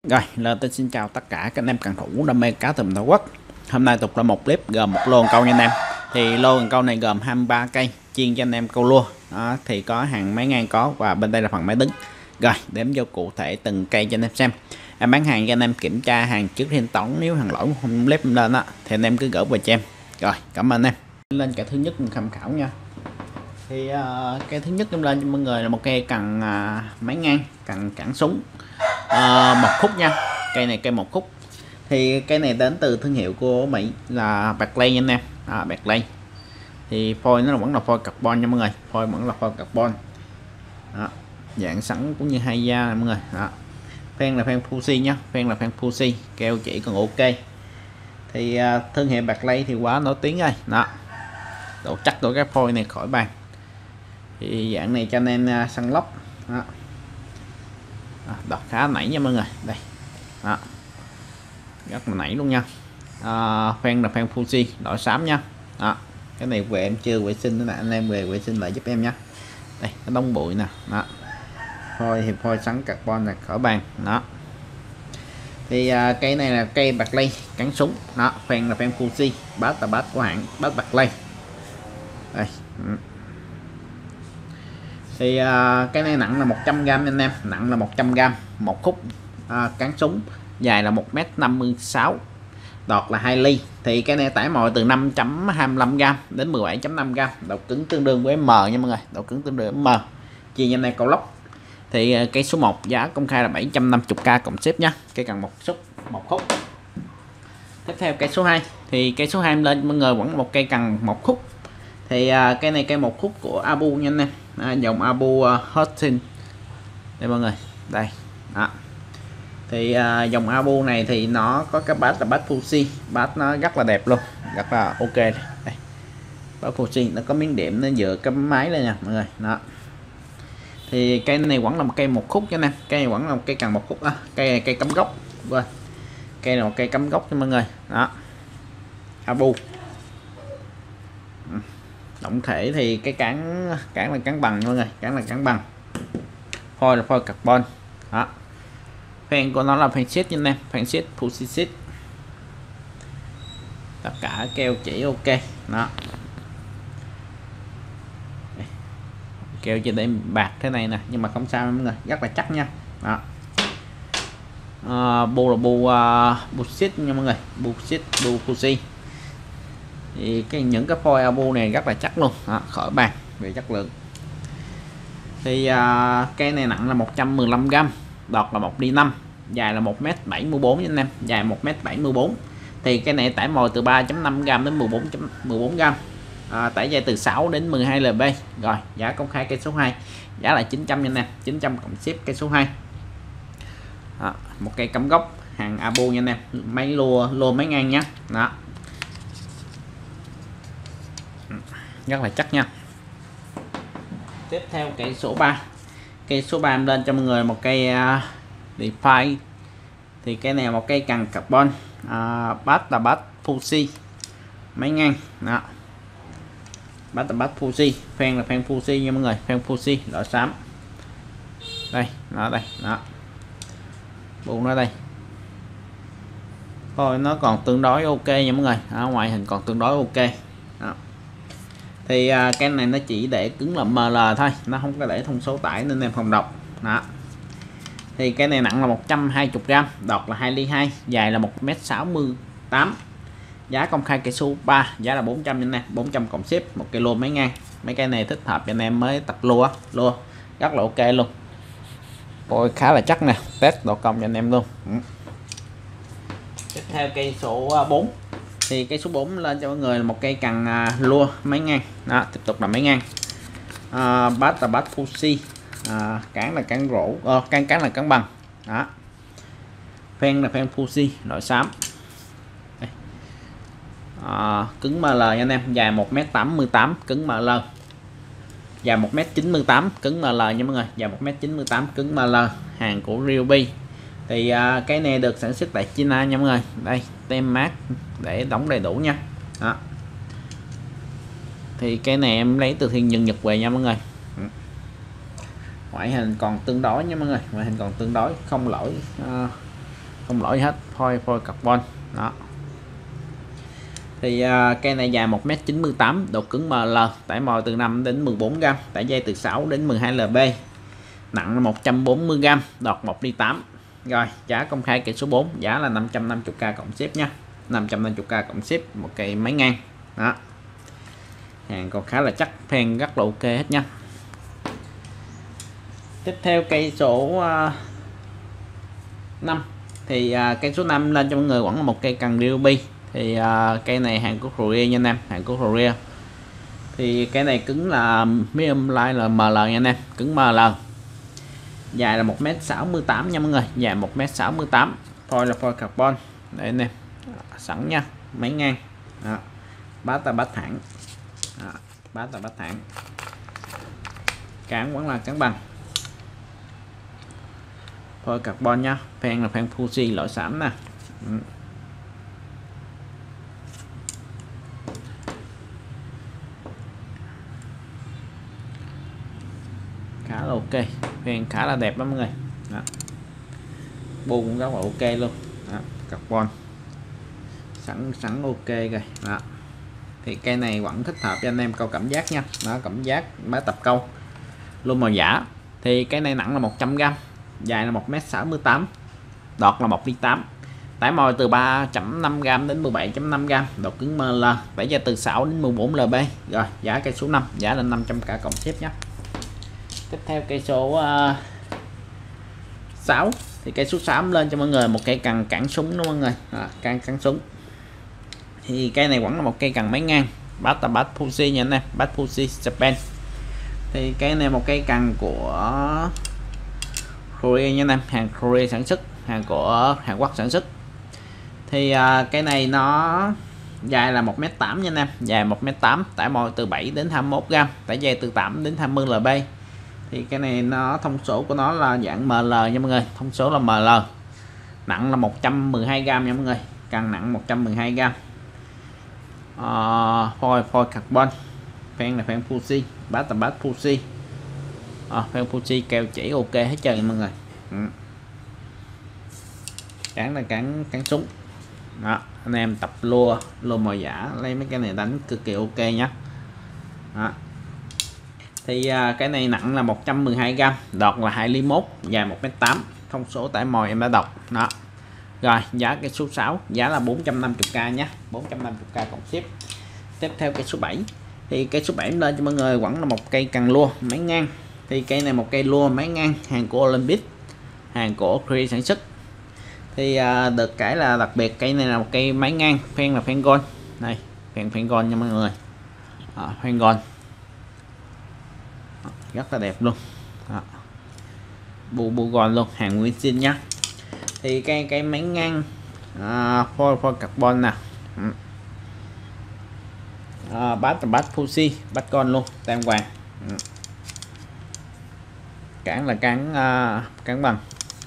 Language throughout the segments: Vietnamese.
Rồi, lên tôi xin chào tất cả các anh em cần thủ đam mê cá tầm Tổ quốc. Hôm nay tục là một clip gồm một lô câu nha anh em. Thì lô câu này gồm 23 cây chuyên cho anh em câu lua. Đó, thì có hàng máy ngang có và bên đây là phần máy đứng. Rồi, đếm vô cụ thể từng cây cho anh em xem. Em bán hàng cho anh em kiểm tra hàng trước thanh toán, nếu hàng lỗi không clip lên á thì anh em cứ gửi về cho em. Rồi, cảm ơn em. Lên cái thứ nhất mình tham khảo nha. Thì cây thứ nhất em lên cho mọi người là một cây cần máy ngang, cần cản súng. Một khúc nha, cây này cây một khúc. Thì cây này đến từ thương hiệu của Mỹ là Barclay nha anh em. Barclay thì phôi nó vẫn là phôi carbon nha mọi người, phôi vẫn là phôi carbon. Đó, dạng sẵn cũng như hai da này mọi người. Đó, phen là phen Fuji nhá, phen là phen Fuji, keo chỉ còn ok. Thì thương hiệu Barclay thì quá nổi tiếng rồi. Đó, độ chắc của cái phôi này khỏi bàn. Thì dạng này cho anh em săn lóc. Đó, đọt khá nảy nha mọi người. Đây. Đó, rất là nảy luôn nha. Phen là phen Fuji đỏ xám nha. Đó, cái này về em chưa vệ sinh nữa nè, anh em về vệ sinh lại giúp em nhé. Đây, cái đống bụi nè. Đó, phôi thì phôi sắn carbon là khỏi bàn. Đó, thì cây này là cây Barclay cắn súng. Đó, phen là phen Fuji, bát là bát của hãng bát Barclay. Đây. Thì cái này nặng là 100g anh em, nặng là 100g, một khúc. Cán súng dài là 1m56, đọt là 2 ly. Thì cái này tải mồi từ 5.25g đến 17.5g, độ cứng tương đương với M nha mọi người, độ cứng tương đương với M, chia nhanh này câu lóc. Thì cây số 1 giá công khai là 750k cộng ship nhá, cây cần một khúc. Tiếp theo cây số 2, thì cây số 2 em lên mọi người vẫn một cây cần một khúc. Thì cây này cây một khúc của Abu nha anh em, dòng Abu Hudson đây mọi người. Đây. Đó, thì dòng Abu này thì nó có cái bát là bát Fuji, bát nó rất là đẹp luôn, rất là ok. Đây, bát Fuji nó có miếng điểm nó dựa cái máy lên nha mọi người. Đó, thì cây này vẫn là một cây một khúc cho anh em, cây này vẫn là một cây cần một khúc. Cây này cây cắm gốc, rồi cây là một cây cắm gốc cho mọi người. Đó, Abu. Tổng thể thì cái cán là cán bằng mọi người, cán là cán bằng, phôi là phôi carbon. Đó, phen của nó là phen sheet nha anh em, phen sheet Fuji sheet, tất cả keo chỉ ok. Đó, keo trên đây bạc thế này nè, nhưng mà không sao mọi người, rất là chắc nha. Đó, bu là bu sheet nha mọi người, bu sheet, bu Fuji. Thì những cái phôi Abu này rất là chắc luôn. Đó, khỏi bàn về chất lượng. Thì cây này nặng là 115g, đọt là 1/5, dài là 1m74 anh em, dài 1m74. Thì cái này tải mồi từ 3.5g đến 14g, tải dây từ 6 đến 12 lb. Rồi, giá công khai cây số 2 giá là 900 nha anh em, 900 cộng ship cây số 2. Một cây cắm gốc hàng Abu nha anh em, máy lua máy ngang nhé. Đó, rất là chắc nha. Tiếp theo cây số 3, cây số 3 em lên cho mọi người một cây Defy. Thì cây này một cây cần carbon, bát là bát Fuji máy ngang. Đó, bát là bát Fuji, phen là phen Fuji nha mọi người, phen Fuji đỏ xám. Đây, nó đây. Đó, bộ nó đây thôi, nó còn tương đối ok nha mọi người. Ngoại hình còn tương đối ok. Đó, thì cái này nó chỉ để cứng là ML thôi, nó không có để thông số tải nên em không đọc. Đó, thì cái này nặng là 120g, đọt là 2 ly 2, dài là 1m68. Giá công khai cây số 3 giá là 400 nha, 400 cộng ship, một cây lô máy ngang. Mấy cây này thích hợp cho anh em mới tập lua rất là ok luôn. Ôi, khá là chắc nè, test độ cong cho anh em luôn. Tiếp theo cây số 4, thì cây số 4 lên cho mọi người là một cây cần lua máy ngang. Đó, tiếp tục là máy ngang, bát là bát Fuji, cán là cán rổ, cán là cán bằng. Đó, phen là phen Fuji loại xám. Đây. Cứng ML nha anh em, dài 1m88, cứng ML, dài 1m98, cứng ML nha mọi người, dài 1m98, cứng ML, hàng của Ryobi. Thì cái này được sản xuất tại China nha mọi người. Đây, tem mát để đóng đầy đủ nha. Đó, thì cái này em lấy từ thiên nhân Nhật về nha mọi người. Ngoại hình còn tương đối nha mọi người, ngoại hình còn tương đối, không lỗi không lỗi hết, foil carbon đó. Thì cây này dài 1m98, độ cứng ML, tải mồi từ 5 đến 14g, tải dây từ 6 đến 12 lb, nặng là 140g, đọt 1 ly 8. Rồi giá công khai cây số 4, giá là 550k cộng ship nha, 550k cộng ship, một cây máy ngang đó. Hàng còn khá là chắc, phen rất là ok hết nha. Tiếp theo cây số 5 thì cây số 5 lên cho mọi người vẫn là một cây cần Ryobi. Thì cây này hàng của Korea nha anh em, hàng của Korea. Thì cái này cứng là medium light là ML nha anh em, cứng ML. Dài là 1m68 nha mọi người, dài 1m68, foil là foil carbon. Đây anh em, sẵn nha, máy ngang đó. Bát thẳng đó, bát thẳng, cán vẫn là cán bằng, foil carbon nha. Phen là phen Fuji loại xám nè. Khá là ok, phen khá là đẹp lắm mọi người đó. Bu cũng rất là ok luôn đó. Carbon sẵn ok rồi đó. Thì cây này vẫn thích hợp cho anh em câu cảm giác nha đó, cảm giác máy tập câu luôn màu giả. Thì cái này nặng là 100g, dài là 1m68, đọt là 1 ly 8, tải mồi từ 3.5g đến 17.5g, độ cứng ML, tải dây từ 6 đến 14 lb. Rồi giá cây số 5, giá là 500k cộng ship nhé. Tiếp theo cây số 6 thì cây số 6 lên cho mọi người một cây cần cản súng đó mọi người, cản súng. Thì cây này vẫn là một cây cần máy ngang, bát Fuji nha anh em, bát Fuji Japan. Thì cây này một cây cần của Korea nha anh em, hàng Korea sản xuất, hàng của Hàn Quốc sản xuất. Thì cái này nó dài là 1m8 nha anh em, dài 1m8, tải mồi từ 7 đến 21g, tải dây từ 8 đến 20 lb. Thì cái này nó thông số của nó là dạng ML nha mọi người, thông số là ML, nặng là 112g nha mọi người, cần nặng 112g. Foil carbon, phen là phen Fuji, bát Fuji, phen Fuji keo chỉ ok hết trơn nha mọi người. Cán là cán súng đó. Anh em tập lua mồi giả lấy mấy cái này đánh cực kỳ ok nhé đó. Thì cái này nặng là 112g, đọt là 2 ly 1, dài 1m8, thông số tải mồi em đã đọc đó. Rồi giá cái số 6, giá là 450k nhé, 450k cộng ship. Tiếp theo cây số 7 thì cây số 7 lên cho mọi người vẫn là một cây cần lua máy ngang. Thì cây này một cây lua máy ngang, hàng của Olympic, hàng của Korea sản xuất. Thì được cái là đặc biệt cây này là một cây máy ngang, phen là phen gold này, phen gold nha mọi người, phen gold rất là đẹp luôn đó. Bu gold luôn, hàng nguyên zin nhá. Thì cây máy ngang foil carbon nè, bát Fuji, bát con luôn, tam hoàng. Cản là cán bằng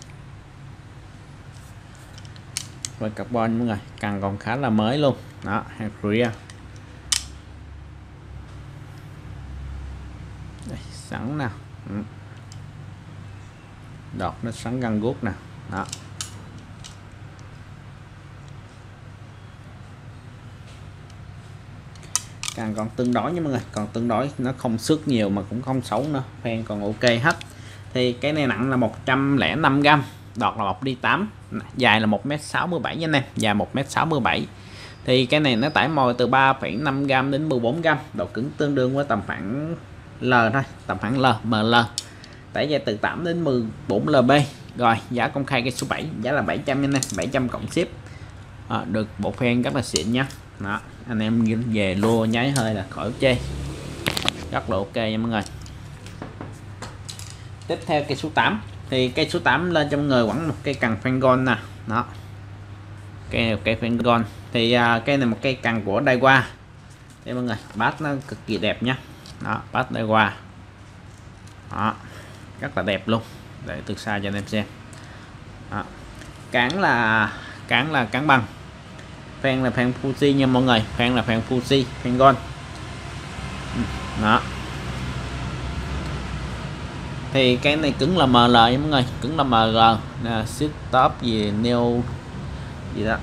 và carbon mọi người, cần còn khá là mới luôn đó, hàng Korea. Đây, sẵn nào, đọt nó sẵn găng guốc nè đó. Càng còn tương đối nha mọi người, còn tương đối, nó không xước nhiều mà cũng không xấu nữa, phen còn ok hết. Thì cái này nặng là 105g, đọt là 1 ly 8, dài là 1m67 nha anh em, dài 1m67. Thì cái này nó tải mồi từ 3,5g đến 14g, độ cứng tương đương với tầm khoảng L thôi, tầm khoảng L, ML, tải dây từ 8 đến 14 lb. Rồi giá công khai cái số 7, giá là 700 nha anh em, 700 cộng ship. Được bộ phen rất là xịn nhá đó. Anh em về lua nháy hơi là khỏi chê, rất là ok nha mọi người. Tiếp theo cây số 8 thì cây số 8 lên cho mọi người vẫn một cây cần phen gold nè đó, cây phen gold. Thì cây này một cây cần của Daiwa đây mọi người, bát nó cực kỳ đẹp nhá đó, bát Daiwa đó, rất là đẹp luôn, để từ xa cho anh em xem đó. Cán là cán bằng, phen là phen Fuji nha mọi người, phen là phen Fuji, phen gold đó. Thì cái này cứng là ML nha mọi người, cứng là ML nè, shift top gì neo gì đó.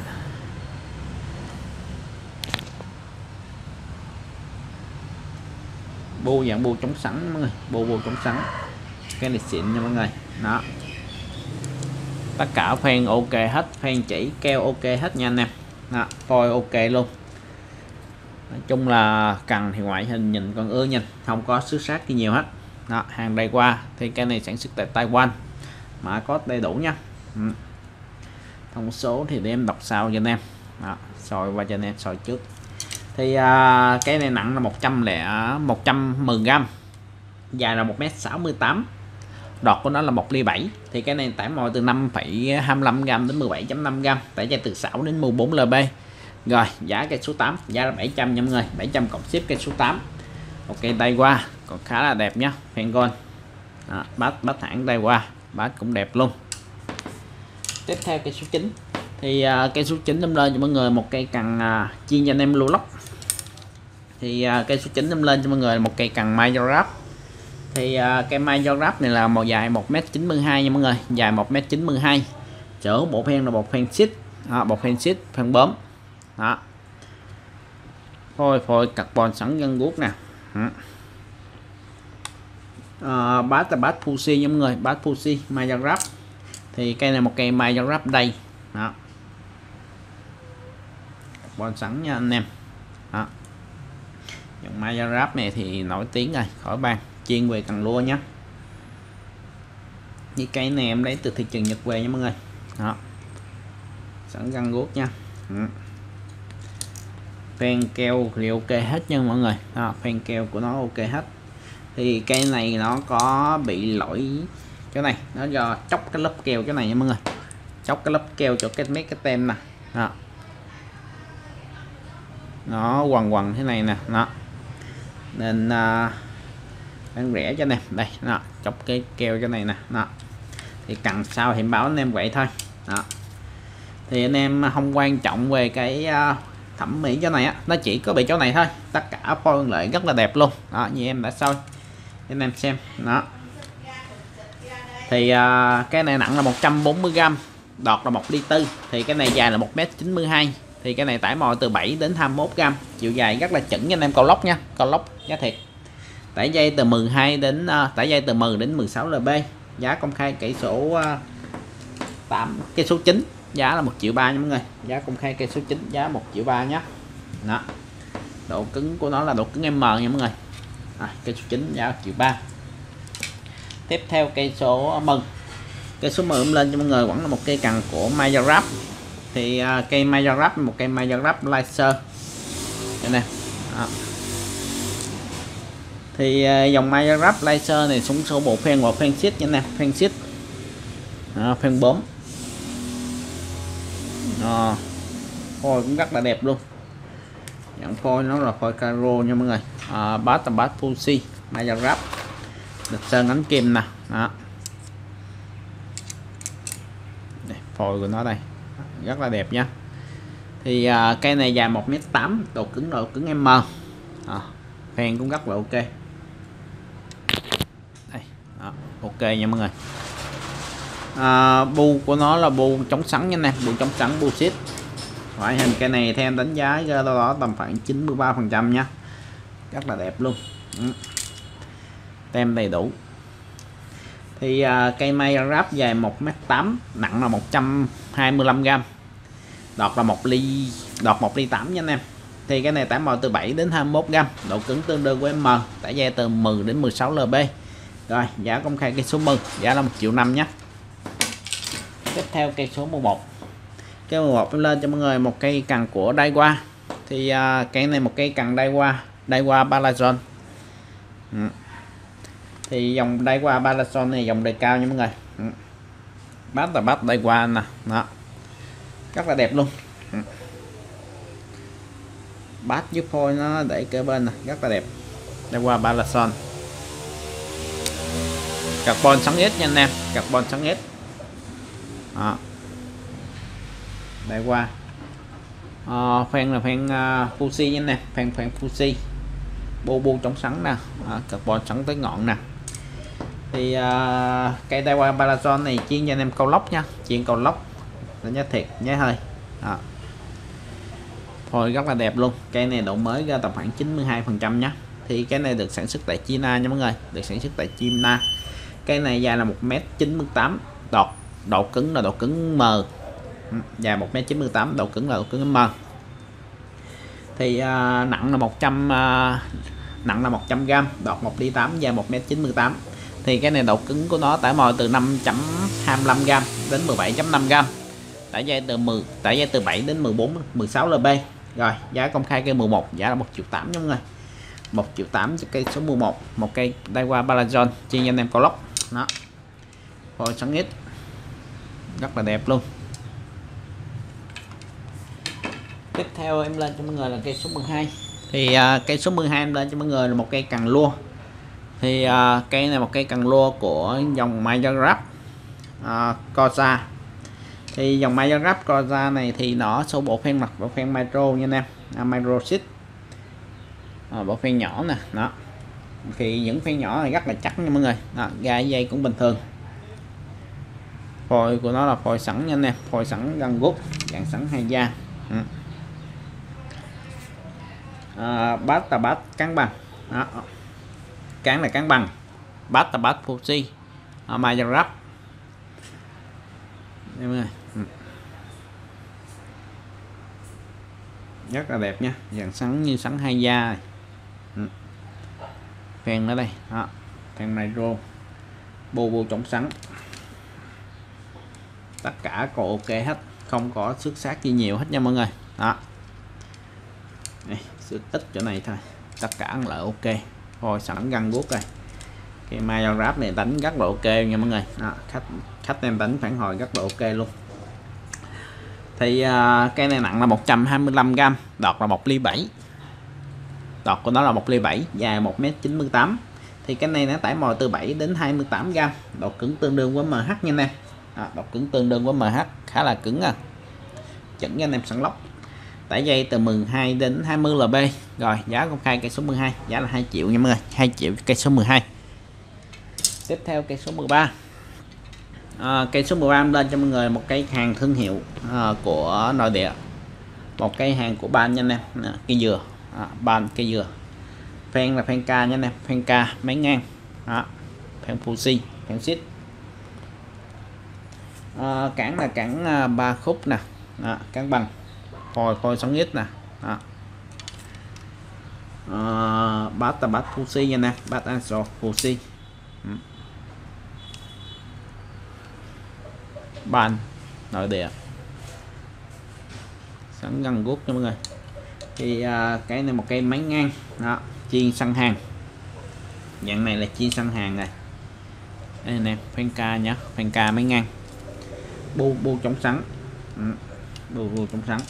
Bu dạng bu chống sẵn mọi người, bu chống sẵn, cái này xịn nha mọi người. Đó, tất cả phen ok hết, phen chỉ keo ok hết nha anh em. Đó, phôi ok luôn. Nói chung là cần thì ngoại hình nhìn còn ưa nhìn, không có xước sát gì nhiều hết. Đó, hàng đây qua thì cái này sản xuất tại Taiwan, mã code đầy đủ nha. Thông số thì để em đọc sau cho anh em. Đó, soi qua cho anh em soi trước. Thì cái này nặng là 110g, dài là 1m68, đọt của nó là 1,7 ly. Thì cái này tải mồi từ 5,25g đến 17,5g, tải dây từ 6 đến 14 lb. Rồi giá cây số 8, giá là 700 nha mọi người, 700 cộng ship cây số 8. Ok, tay qua còn khá là đẹp nhá, Phengon. Bát hãng tay qua, bát cũng đẹp luôn. Tiếp theo cây số 9 thì cây số 9 đâm lên cho mọi người một cây cần chiên cho anh em lưu lóc. Thì cây số 9 đâm lên cho mọi người một cây cần Major. Thì cây Major này là màu dài 1m92 nha mọi người, dài 1m92, chở bộ phen là bộ phen xít, bộ phen xít phen bấm. Đó, phôi carbon sẵn gân guốc nè. Bát là bát Fuji nha mọi người, bát Fuji Major. Thì cây này một cây Major đây. Đó, carbon sẵn nha anh em. Đó, dòng Major này thì nổi tiếng rồi, khỏi bàn, chuyên về cần lua nhé. Như cây này em lấy từ thị trường Nhật về nha mọi người. Đó, sẵn găng guốc nha. Phen keo thì ok hết nha mọi người. Đó, phen keo của nó ok hết. Thì cây này nó có bị lỗi chỗ này, nó do chóc cái lớp keo cái này nha mọi người, chóc cái lớp keo cho mấy cái tem nè. Đó, nó quằn thế này nè. Đó, nên bán rẻ cho anh em đây. Đó, chọc cái keo cho này nè. Đó, thì cần sao thì báo anh em vậy thôi. Đó, thì anh em không quan trọng về cái thẩm mỹ chỗ này á, nó chỉ có bị chỗ này thôi, tất cả phôi lại rất là đẹp luôn. Đó, như em đã soi anh em xem. Đó, thì cái này nặng là 140g, đọt là 1,4 ly. Thì cái này dài là 1m92. Thì cái này tải mồi từ 7 đến 21g, chiều dài rất là chuẩn nha anh em. Câu lóc nha, câu lóc giá thiệt. Tải dây từ 12 đến tải dây từ 10 đến 16 lb. Giá công khai cây số 8, cây số 9 giá là 1,3 triệu nha mọi người. Giá công khai cây số 9 giá 1,3 triệu nhé. Đó, độ cứng của nó là độ cứng M nha mọi người. Cây số 9 giá 1,3 triệu. Tiếp theo cây số 10. Cây số 10 em lên cho mọi người vẫn là một cây cần của Major. Thì cây Major, một cây Major laser đây nè. Thì dòng Major laser này xuống số bộ phen và phen xít nha nè, phen xít, phen bấm. Phôi cũng rất là đẹp luôn, dạng phôi nó là phôi caro nha mọi người. Bát là bát Fuji Major, được sơn ánh kim nè. Đó, đây, phôi của nó đây rất là đẹp nha. Thì cây này dài 1m8, độ cứng M. Phen cũng rất là ok đây. Đó, ok nha mọi người. Bu của nó là bu chống sắn nha nè, bu chống sắn, bu ship. Ngoại hình cây này theo em đánh giá đâu đó tầm khoảng 93% nha, rất là đẹp luôn. Tem đầy đủ. Thì cây Major dài 1m8, nặng là 125g, đọt là 1,8 ly, đọt 1,8 ly nha anh em. Thì cái này tải mồi từ 7 đến 21g, độ cứng tương đương với M, tải dây từ 10 đến 16 lb. Rồi giá công khai cây số 10 giá là 1,5 triệu nhé. Tiếp theo cây số 11. Cây 11 em lên cho mọi người một cây cần của Daiwa. Thì cây này một cây cần Daiwa Balazon. Thì dòng Daiwa Balazon này dòng đời cao nha mọi người. Bát là bát Daiwa nè. Đó, rất là đẹp luôn. Bát với phôi nó để kế bên này, rất là đẹp. Daiwa Balazon, carbon sáng ít nha anh em, carbon sáng ít. Đó, Daiwa. Phen là phen Fuji nha anh em, phen Fuji, bu chống sắn nè, carbon sắn tới ngọn nè. Thì cây Daiwa Balazon này chuyên cho anh em câu lóc nha, chuyên câu lóc nhớ thiệt nhớ hơi. Phôi rất là đẹp luôn. Cây này độ mới ra tầm khoảng 92% nhé. Thì cái này được sản xuất tại China nha mọi người, được sản xuất tại China. Cây này dài là 1m98, độ cứng là độ cứng M, dài 1m98, độ cứng là độ cứng M. Thì nặng là 100g, đọt 1,8 ly, dài 1m98. Thì cái này độ cứng của nó tải mồi từ 5.25g đến 17.5g, tải dây từ 7 đến 14 16 lb. Rồi giá công khai cây 11 giá là 1.8 triệu nha mọi người, 1.8 triệu cho cây số 11, một cây Daiwa Balazon chuyên anh em câu lóc đó, phôi sáng ít rất là đẹp luôn. Tiếp theo em lên cho mọi người là cây số 12. Thì cây số 12 em lên cho mọi người là một cây càng lua. Thì cây này một cây càng lua của dòng Majorap Corsa. Thì dòng Majorap Corsa này thì nó số bộ phen mặt, bộ phen micro nha anh em, micro xích, bộ phen nhỏ nè đó. Thì những phen nhỏ này rất là chắc nha mọi người đó, gai dây cũng bình thường. Phôi của nó là phôi sẵn nha anh em, phôi sẵn gân guốc, dạng sẵn hai da. Bát là bát cán bằng đó. Cán là cán bằng, bát là bát Fuji Majorap em ơi. Rất là đẹp nha, dạng sẵn như sẵn hai da. Phen ở đây đó, phen micro, bô chống sẵn, tất cả còn ok hết, không có xước sát gì nhiều hết nha mọi người đó. Đây, xước ít chỗ này thôi, tất cả là ok. Phôi sẵn găng guốc rồi. Cái Majorap này đánh rất là ok nha mọi người đó, khách em đánh phản hồi rất là ok luôn. Thì cây này nặng là 125g, đọt là 1,7 ly, đọt của nó là 1,7 ly, dài 1m98. Thì cái này nó tải mồi từ 7 đến 28g, độ cứng tương đương với MH nha anh em. Độ cứng tương đương với MH, khá là cứng chuẩn cho anh em sẵn lóc. Tải dây từ 12 đến 20 lb. Rồi giá công khai cây số 12 giá là 2 triệu nha mọi người, 2 triệu cây số 12. Tiếp theo cây số 13. Cây số 13 lên cho mọi người một cây hàng thương hiệu của nội địa, một cây hàng của Ban nha anh em, cây dừa, Ban cây dừa. Phen là phen K nha anh em, phen K máy ngang đó, phen Fuji, phen xích. Cản là cản 3 khúc nè, cản bằng, phôi sống ít nè đó. Bát là bát Fuji nha nè, bát Ansel Fuji. Ban nội địa, sẵn găng guốc cho mọi người. Thì cái này một cây máy ngang đó, chuyên săn hàng, dạng này là chuyên săn hàng này. Đây nè, phen K nhá, phen K máy ngang, bu chống sắn, bu chống sắn.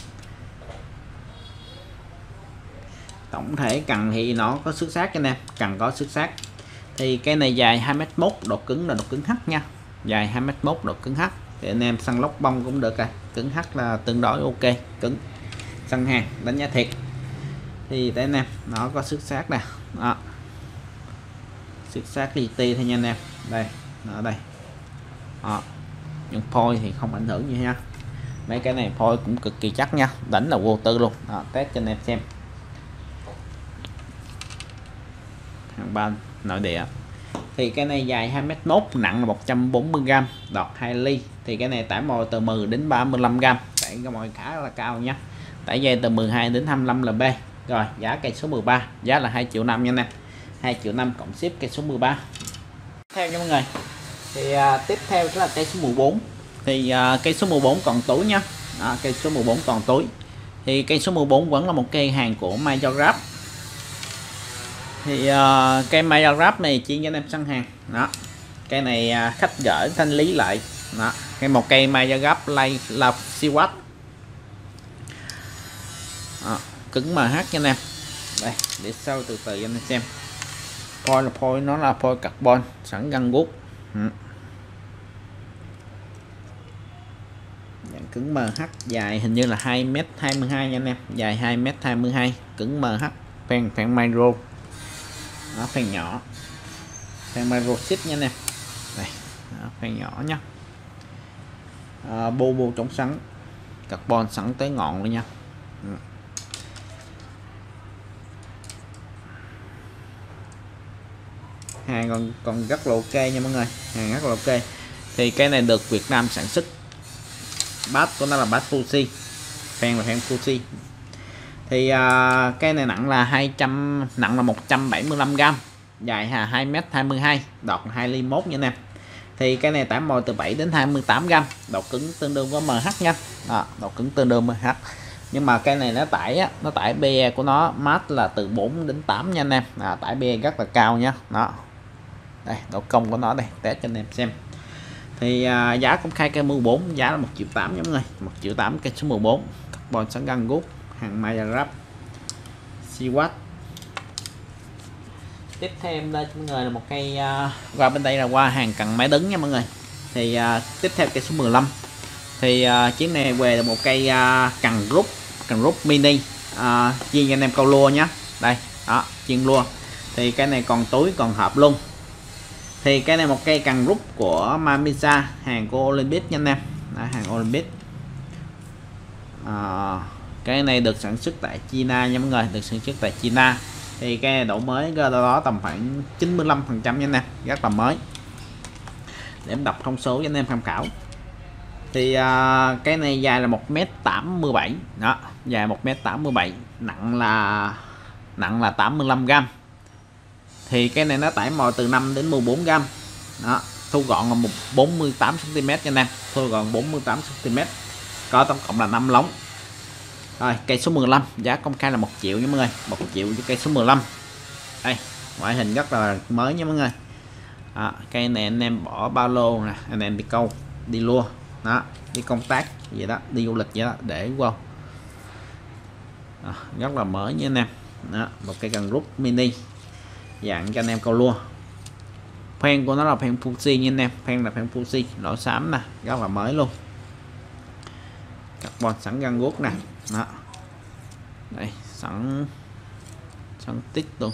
Tổng thể cần thì nó có xước sát cho anh em, cần có xước sát. Thì cái này dài 2m1, độ cứng là độ cứng H nha, dài 2m1, độ cứng H. Thì anh em săn lóc bông cũng được, cứng H là tương đối ok, cứng săn hàng đánh giá thiệt. Thì đây anh em, nó có xước sát nè đó, xước sát li ti thôi nha anh em, đây ở đây đó. Nhưng phôi thì không ảnh hưởng gì nha, mấy cái này phôi cũng cực kỳ chắc nha, đánh là vô tư luôn đó, test cho anh em xem. Hàng Ban nội địa. Thì cái này dài 2m1, nặng là 140g, đọt 2 ly. Thì cái này tải mồi từ 10 đến 35g, tải cái mồi khá là cao nhé, tải dây từ 12 đến 25 lb. Rồi giá cây số 13 giá là 2 triệu 5 nha anh em, 2 triệu 5 cộng ship cây số 13. Theo nha mọi người. Thì tiếp theo đó là cây số 14. Thì cây số 14 còn túi nha, cây số 14 còn túi. Thì cây số 14 vẫn là một cây hàng của Majorap. Thì cây Majorap này chuyên cho anh em săn hàng đó. Cây này khách gửi thanh lý lại đó, một cây Majorap là siêu cứng MH nha anh em. Đây để sau từ từ anh em xem. Phôi là phôi, nó là phôi carbon sẵn găng guốc, dạng cứng MH, dài hình như là 2m22 nha anh em, dài 2m22, cứng MH, phen micro đó, phen nhỏ. Phan Microchip nha anh em. Đây, phan nhỏ nhá. Bô chống sắn, carbon sẵn tới ngọn luôn nha. Hàng còn rất là ok nha mọi người, hàng rất là ok. Thì cái này được Việt Nam sản xuất, bát của nó là bát Fuji, phan là phan Fuji. Thì cái này nặng là 175g, dài 2m22, đọt 2 ly 1 nha anh em. Thì cái này tải mồi từ 7 đến 28g, độ cứng tương đương với MH nha. Đó, độ cứng tương đương MH. Nhưng mà cái này nó tải á, nó tải PE của nó mát là từ 4 đến 8 nha anh em. Tải PE rất là cao nha. Đó. Đây, độ công của nó đây, test cho anh em xem. Thì giá công khai cây 14 giá là 1.8 triệu nha mọi người, 1.8 triệu cây số 14, carbon sẵn găng gút, hàng Mayarap Siwatt. Tiếp theo em đây mọi người là một cây qua bên đây là qua hàng cần máy đứng nha mọi người. Thì tiếp theo cây số 15. Thì chiếc này về là một cây cần rút mini, chuyên cho anh em câu lua nhé. Đây, đó, chuyên lua. Thì cái này còn túi còn hộp luôn. Thì cái này một cây cần rút của Mamisa, hàng của Olympic nha anh em. Đó, hàng Olympic. Cái này được sản xuất tại China nha mọi người, được sản xuất tại China. Thì cái này độ mới đó tầm khoảng 95% nha anh em, rất là mới. Để em đọc thông số cho anh em tham khảo. Thì cái này dài là 1m87, đó, dài 1m87, nặng là 85g. Thì cái này nó tải mồi từ 5 đến 14g. Đó, thu gọn là 48 cm nha anh em, thu gọn 48 cm, có tổng cộng là 5 lóng. Rồi cây số 15 giá công khai là 1 triệu nha mọi người, 1 triệu cho cây số 15. Đây, ngoại hình rất là mới nha mọi người. Cây này anh em bỏ ba lô nè, anh em đi câu, đi lua, đó, đi công tác vậy đó, đi du lịch vậy đó, để wow. Rất là mới nha anh em. Đó, một cây cần rút mini dạng cho anh em câu lua. Phan của nó là phan Fuji nha anh em, phan là phan Fuji, lỗ xám nè, rất là mới luôn. Carbon sẵn găng guốc nè. Đó. Đây, sẵn tích luôn.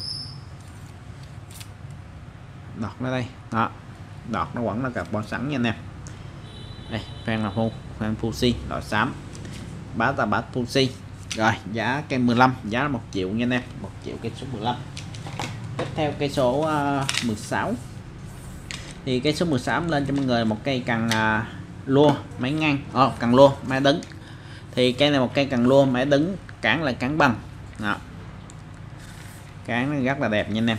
Đọt nó đây. Đó. Đọt nó vẫn là carbon sẵn nha anh em. Đây, phan là phan Fuji, lỗ xám. Bát là bát Fuji. Rồi, giá cây 15, giá là 1 triệu nha anh em, 1 triệu cây số 15. Tiếp theo cây số 16. Thì cây số 16 lên cho mọi người một cây cần lua máy ngang, cần lua máy đứng. Thì cây này một cây cần lua máy đứng, cán là cán bằng. Đó. Cán rất là đẹp nha anh em.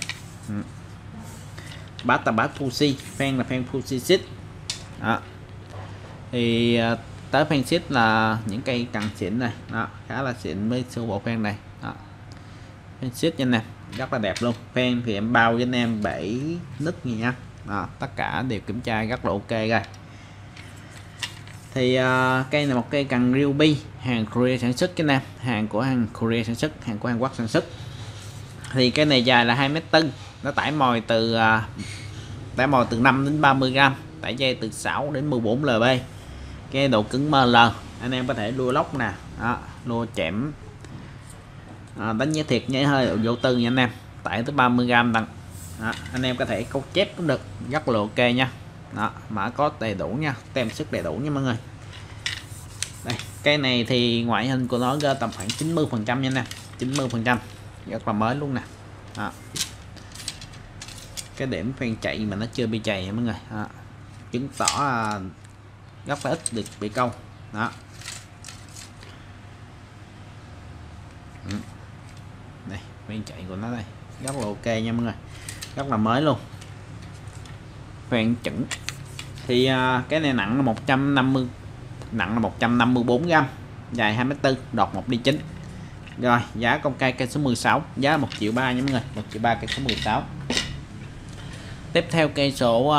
Bát là bát Fuji, phan là phan Fuji xít. Đó. Thì tới phan xít là những cây cần xịn này, đó, khá là xịn với số bộ phan này. Đó. Phan xít nha anh em, rất là đẹp luôn. Phan thì em bao với anh em 7 nứt gì nha. Đó, tất cả đều kiểm tra rất là ok rồi. Thì cây này một cây cần Ryobi, hàng Korea sản xuất cho anh em, hàng của hàng Korea sản xuất, hàng của Hàn Quốc sản xuất. Thì cái này dài là 2m4, nó tải mồi từ 5 đến 30g, tải dây từ 6 đến 14 lb. Cái độ cứng ML, anh em có thể lua lóc nè, đó, lua chẻm, đánh nhớ thiệt nhớ hơi vô tư nha anh em, tải tới 30g tầng. Đó, anh em có thể câu chép cũng được, rất là ok nha. Đó, mã có đầy đủ nha, tem sức đầy đủ nha mọi người. Đây, cây này thì ngoại hình của nó ra tầm khoảng 90% nha nè, 90%, rất là mới luôn nè. Đó. Cái điểm phan chạy mà nó chưa bị chày nha mọi người. Đó. Chứng tỏ rất là ít được bị câu. Đó. Đây, phan chạy của nó đây, rất là ok nha mọi người, rất là mới luôn, phan chuẩn. Thì cái này nặng là 154g, dài 2m4, đọt 1 ly 9. Rồi giá công khai cây số 16 giá là 1.3 triệu nha mọi người, 1.3 triệu cây số 16. Tiếp theo cây số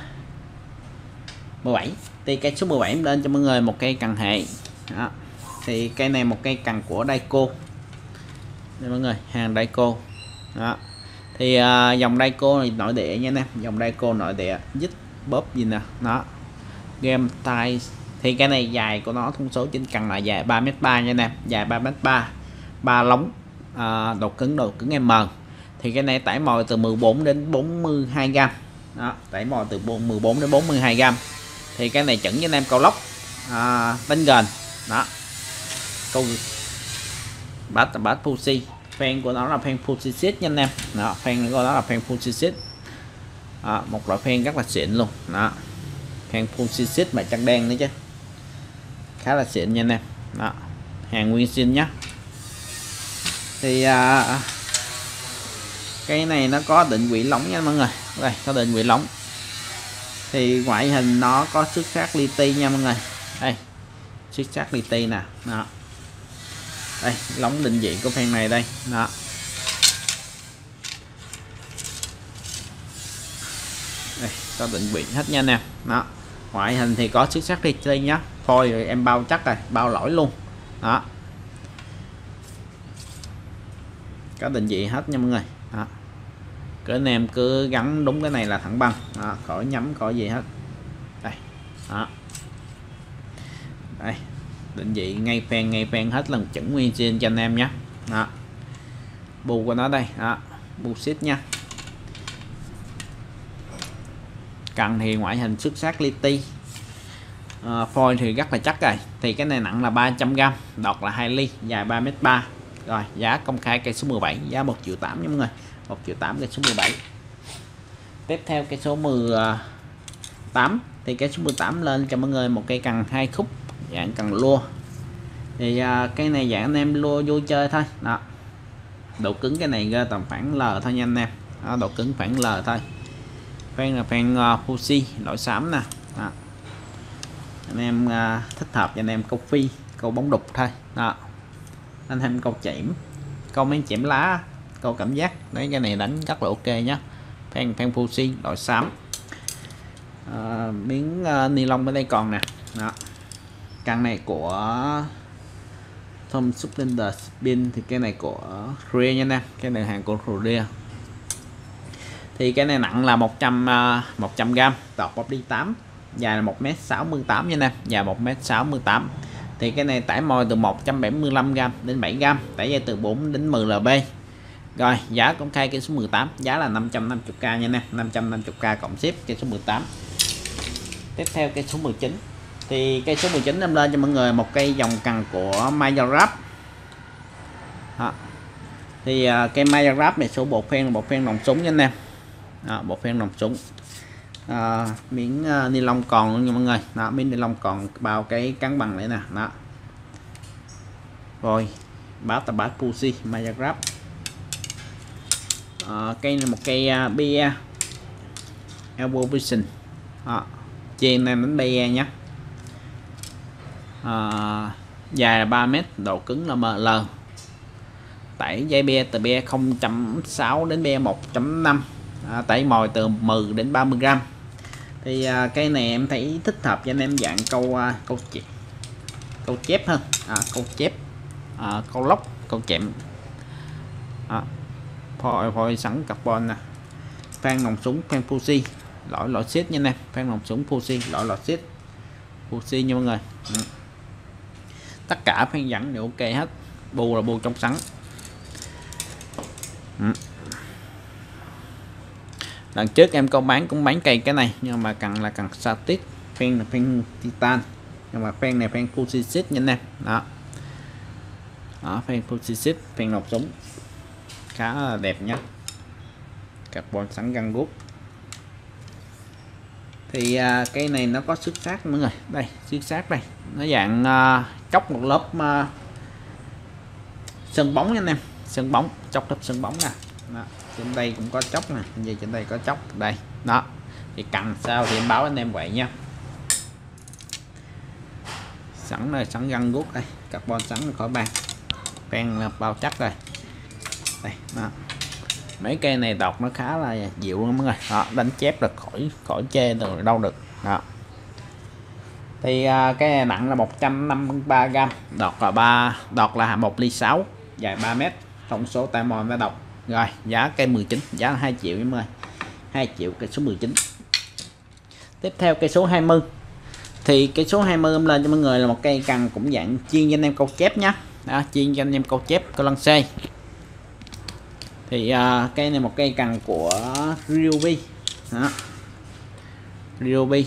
17. Thì cây số 17 lên cho mọi người một cây cần hệ. Đó. Thì cây này một cây cần của Daico đây mọi người, hàng Daico. Đó. Thì dòng Daico này nội địa nha anh em, dòng Daico nội địa, dít bóp gì nè, nó game tay. Thì cái này dài của nó thông số trên cần là dài 3m3 nha anh em, dài 3m3, 3 lóng, độ cứng M. Thì cái này tải mồi từ 14 đến 42g, đó, tẩy mồi từ 14 đến 42 gram. Thì cái này chuẩn với anh em câu lóc, đánh gần đó, câu bát Fuji. Phen của nó là phen Fuji nha anh em, đó, phen của nó là phen Fuji, một loại phen rất là xịn luôn đó, phen Fuji mà trắng đen nữa chứ, khá là xịn nha anh em, đó, hàng nguyên zin nhá. Thì cái này nó có định vị lóng nha mọi người, đây có định vị lóng. Thì ngoại hình nó có xuất sắc li ti nha mọi người, đây xuất sắc li ti nè, đó, đây lóng định vị của phen này đây, đó. Đây, có định vị hết nha anh em, đó. Ngoại hình thì có xuất sắc li ti nhá, phôi rồi em bao chắc rồi, bao lỗi luôn, đó. Có định vị hết nha mọi người, đó. Cứ anh em cứ gắn đúng cái này là thẳng băng, đó, khỏi nhắm khỏi gì hết, đây, đó. Đây định vị ngay phen hết lần chuẩn nguyên zin cho anh em nhé, đó. Bu của nó đây, đó, bu xít nha. Cần thì ngoại hình xuất sắc li ti, phôi thì rất là chắc rồi. Thì cái này nặng là 300g, đọt là 2 ly, dài 3m3. Rồi giá công khai cây số 17 giá 1.8 triệu nha mọi người, 1.8 triệu cây số 17. Tiếp theo cây số 18 thì cây số 18 lên cho mọi người một cây cần 2 khúc dạng cần lua. Thì cái này dạng anh em lua vui chơi thôi, đó. Độ cứng cái này tầm khoảng L thôi nha anh em, đó, độ cứng khoảng L thôi. Phen là phen Fuji loại xám nè, đó. Anh em thích hợp cho anh em câu phi, câu bóng đục thôi, đó. Anh em câu chẻm, câu mấy chẻm lá, câu cảm giác đấy, cái này đánh rất là ok nhé. Phen Fuji loại xám, miếng ni lông ở đây còn nè, đó. Căn này của Tom Splendor Spin, thì cái này của Korea nha anh em, cái này hàng của Korea. Thì cái này nặng là 100g, đọt bọc đi 8, dài là 1m68 nha anh em, dài 1m68. Thì cái này tải mồi từ 175g đến 7g, tải dây từ 4 đến 10 lb. Rồi giá công khai cây số 18 giá là 550k nha anh em, 550k cộng ship cây số 18. Tiếp theo cây số 19 thì cây số 19 em lên cho mọi người một cây dòng cần của Majorap. Thì cây Majorap này số bộ phen nòng súng nha anh em, bộ phen nòng súng, miếng ni lông còn luôn nha mọi người, đó, miếng ni lông còn bao cái cán bằng này nè, đó. Rồi bát Fuji Majorap. Cây này một cây bia Elbow Vision, trên em đánh bia nhé. Dài là 3m, độ cứng là ML, tẩy dây bia từ bia 0.6 đến bia 1.5, tẩy mồi từ 10 đến 30g. Thì cây này em thấy thích hợp cho anh em dạng câu chép hơn, câu chép, câu lóc, câu chệm, phôi sẵn carbon nè. Phan nòng súng phan Fuji loại xít nha anh em, phan nòng súng Fuji loại xít Fuji nha mọi người. Tất cả phan dẫn đều ok hết, bu là bu trong sẵn. Lần trước em có bán cũng bán cây cái này, nhưng mà cần là cần static, phan là phan titan, nhưng mà phan này phan Fuji nha anh em, đó. Phan Fuji, phan nòng súng khá là đẹp nhé, carbon sẵn găng guốc. Thì cây này nó có xuất sắc mọi người, đây xuất sắc đây, nó dạng chóc một lớp sơn bóng nha anh em, sơn bóng, chóc lớp sơn bóng nè, đó. Trên đây cũng có chóc nè, như trên đây có chóc đây, đó. Thì cần sao thì em báo anh em vậy nha. Sẵn rồi, sẵn găng guốc đây, carbon sẵn khỏi bàn, phen là bao chắc rồi đây, đó. Mấy cây này đọc nó khá là dịu luôn mọi người, đó, đánh chép là khỏi chê từ đâu được, đó. Thì cái này nặng là 153g, đọt là 1 ly 6, dài 3m, thông số tay mòn đã đọc. Rồi giá cây 19 giá là 2 triệu mọi người, 2 triệu cây số 19. Tiếp theo cây số 20 thì cây số 20 em lên cho mọi người là một cây cần cũng dạng chuyên cho anh em câu chép nhá, đó, chuyên cho anh em câu chép, câu lăng xê. Thì cây này một cây cần của Ryobi, đó. Ryobi.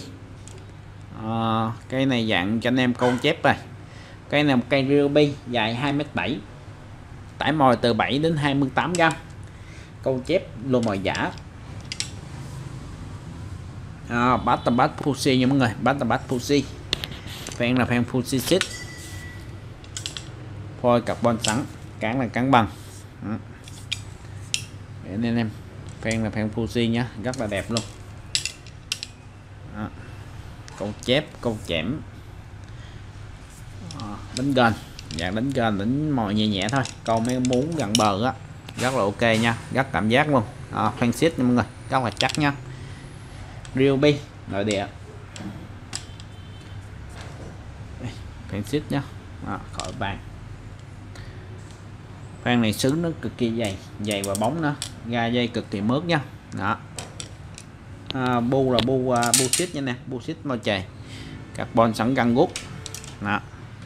Cây này dạng cho anh em câu chép rồi. Cây này một cây Ryobi dài 2m7, tải mồi từ 7 đến 28 gram, câu chép lô mồi giả. Batabat Fuji nha mọi người, Batabat Fuji. Phen là phen Fuji Xít, phôi carbon sẵn, cán là cán bằng. Để nên em, phen là phen Fuji nhá, rất là đẹp luôn. Câu chép, câu chẽm, đánh gần, dạng đánh gần, đánh mồi nhẹ nhẹ thôi, câu mấy muốn gần bờ á, rất là ok nha, rất cảm giác luôn. Phen Xít nha mọi người, rất là chắc nha. Ryobi nội địa, phen Xít nhá, khỏi bàn. Phan này sứ nó cực kỳ dày và bóng nữa, ga dây cực kỳ mướt nha. Đó. Bu là bu xít nha nè, bu xít màu chày, carbon sẵn găng gút. Đó.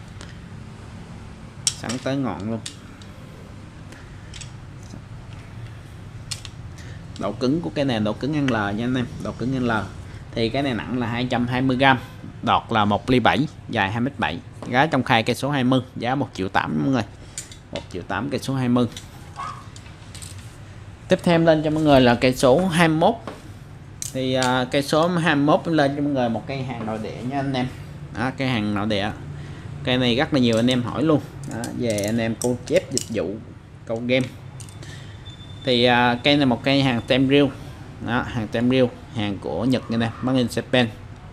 Sẵn tới ngọn luôn. Độ cứng của cái này độ cứng L nha anh em, độ cứng L. Thì cái này nặng là 220g, đọt là 1,7 ly, dài 2m7, giá trong khay cây số 20, giá 1,8 triệu mọi người. 1,8 triệu cây số 20. Tiếp theo lên cho mọi người là cây số 21. Thì cây số 21 lên cho mọi người một cây hàng nội địa nha anh em. Cây hàng nội địa. Cây này rất là nhiều anh em hỏi luôn. Về anh em câu chép dịch vụ, câu game. Thì cây này một cây hàng Temryu. Hàng Temryu, hàng của Nhật nha nè, Made in Japan.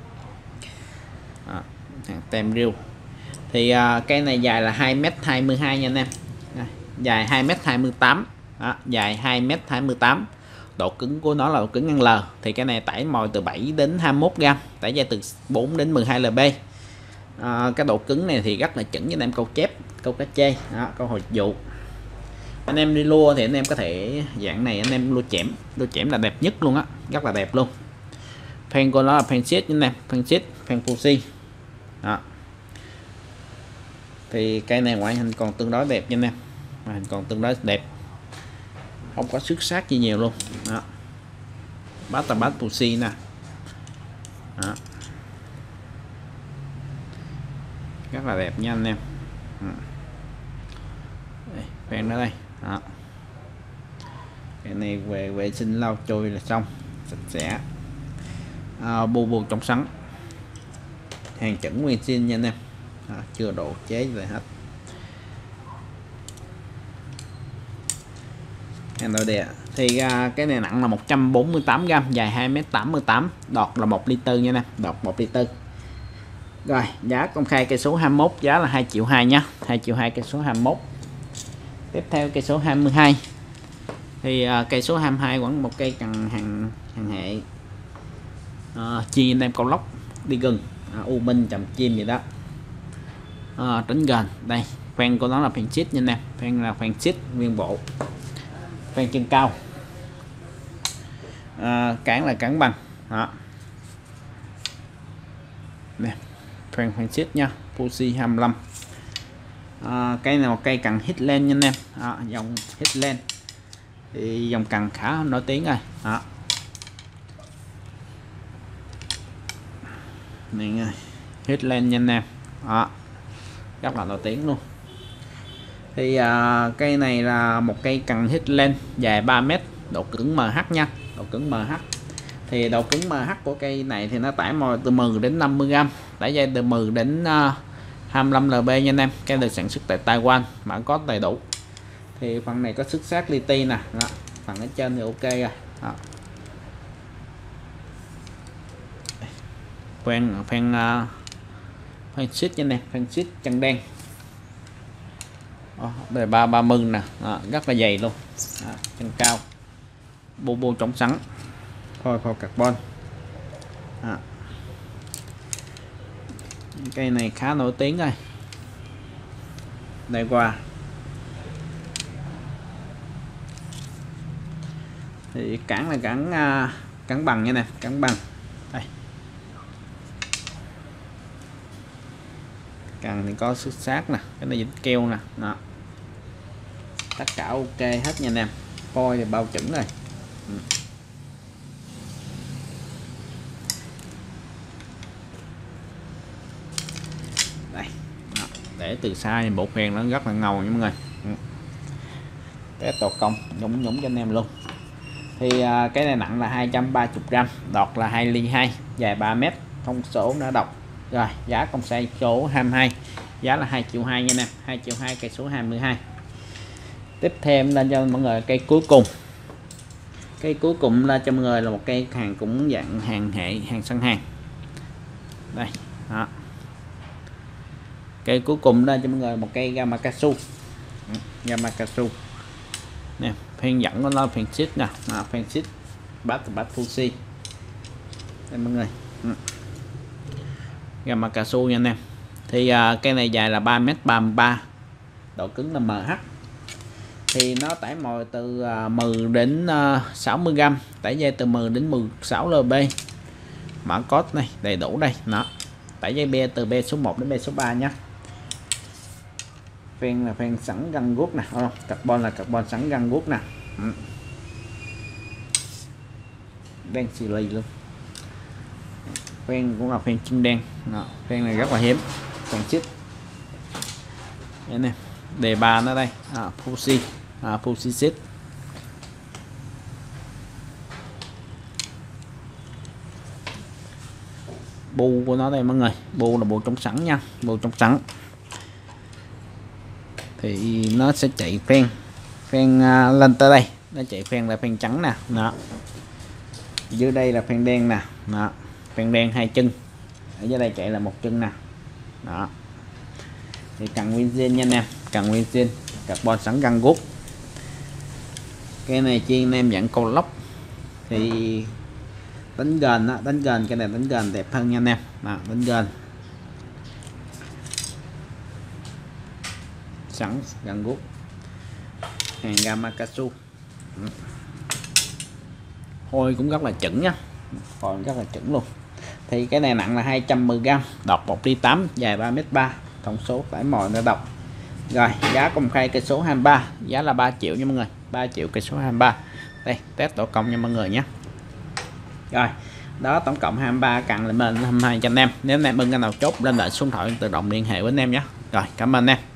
Hàng Temryu. Thì cây này dài là 2m22 nha anh em. Dài 2m28, dài 2m28. Độ cứng của nó là độ cứng L. Thì cái này tải mồi từ 7 đến 21g, tải dây từ 4 đến 12 lb. Cái độ cứng này thì rất là chuẩn với anh em câu chép, câu cá chê, câu hồi vụ. Anh em đi lua thì anh em có thể dạng này anh em lua chẽm là đẹp nhất luôn á, rất là đẹp luôn. Phen của nó là phen Xít nha em, phen Xít, phen Fuji. Thì cây này ngoại hình còn tương đối đẹp nha anh em, ngoại hình còn tương đối đẹp, không có xước sát gì nhiều luôn. Batabat Fuji nè. Rất là đẹp nha anh em. Phen đó đây. Cái này về vệ sinh lau chùi là xong, sạch sẽ. Bu chống sắn, hàng chuẩn nguyên zin nha anh em. Chưa độ chế gì hết. Hàng nội địa. Thì cái này nặng là 148g, dài 2m88, đọt là 1 liter nha nè, đọt 1 liter. Rồi, giá công khai cây số 21 giá là 2,2 triệu nhá, 2,2 triệu cây số 21. Tiếp theo cây số 22. Thì cây số 22 vẫn một cây cần hàng hệ chi anh em câu lóc đi gừng, u minh chầm chim gì đó. Tránh gần. Đây, phen của nó là phen Xít nha anh em, phen là phen Xít nguyên bộ, phen chân cao. Cán là cán bằng. Nè, phen Xít nha, Fuji 25. Cây này một cây cần Hitland nha anh em. Dòng Hitland thì dòng cần khá nổi tiếng rồi. Này Hitland nha anh em. Rất là nổi tiếng luôn. Thì cây này là một cây cần Hitland dài 3m, độ cứng MH nha, độ cứng MH. Thì độ cứng MH của cây này thì nó tải mồi từ 10 đến 50g, tải dây từ 10 đến 25 lb nha anh em. Cái được sản xuất tại Taiwan, mã có đầy đủ. Thì phần này có xước sát li ti nè, phần ở trên thì ok rồi. Phen Xít nha nè, phen Xít chân đen. Đời 330 nè, rất là dày luôn. Chân cao, bu chống sắn, phôi carbon. Cây này khá nổi tiếng rồi. Đây qua thì cản là cản bằng nha nè, cản bằng. Đây, cần thì có xước sát nè, cái này dính keo nè. Tất cả ok hết nha anh em, phôi thì bao chuẩn rồi. để từ xa thì bộ phèn nó rất là ngầu nha mọi người. Test độ cong nhũng nhũng cho anh em luôn. Thì cái này nặng là 230g, đọt là 2 ly 2, dài 3m, thông số đã đọc. Rồi giá công xây số 22, giá là 2,2 triệu nha anh em, 2,2 triệu cây số 22. Tiếp theo lên cho mọi người cây cuối cùng. Cây cuối cùng là cho mọi người là một cây hàng cũng dạng hàng hệ, hàng săn hàng. Đây đó. Cây cuối cùng đây cho mọi người một cây Gamakatsu. Gamakatsu nè, phiên dẫn của nó phiên xít nè, phiên xít bát Fuji đây mọi người. Gamakatsu nha anh em. Thì cây này dài là 3m33, độ cứng là MH. Thì nó tải mồi từ 10 đến 60g, tải dây từ 10 đến 16 lb. Mã code này đầy đủ đây, nó tải dây be từ be số 1 đến be số 3 nhé. Phen là phen sẵn găng guốc nè, carbon là carbon sẵn găng guốc nè. Đen xì lì luôn. Phen cũng là phen chim đen. Phen này rất là hiếm. Phen chip. Đây nè, đề ba nó đây, Fuji, Fuji xít. Bu của nó đây mọi người, bu là bu trong sẵn nha, bu trong sẵn. Thì nó sẽ chạy phen lên tới đây, nó chạy phen là phen trắng nè, đó. Dưới đây là phen đen nè, đó. Phen đen 2 chân, ở dưới đây chạy là 1 chân nè, đó. Thì cần nguyên zin nha anh em, cần nguyên zin, carbon sẵn găng guốc. Cái này chuyên anh em dạng câu lóc. Thì đánh gần á, đánh gần, cái này đánh gần đẹp hơn nha anh em, đánh gần sẵn găng guốc, hàng Gamakatsu. Hôi cũng rất là chuẩn nhá, còn rất là chuẩn luôn. Thì cái này nặng là 210g, đọt 1 ly 8, dài 3m3, thông số tải mồi đã đọc. Rồi giá công khai cây số 23, giá là 3 triệu nha mọi người, 3 triệu cây số 23. Đây test độ cong nha mọi người nhé. Rồi đó, tổng cộng 23 cần là mình 22 cho anh em. Nếu anh em ưng cái nào chốt lên lại số điện thoại tự động liên hệ với anh em nhé. Rồi cảm ơn anh em.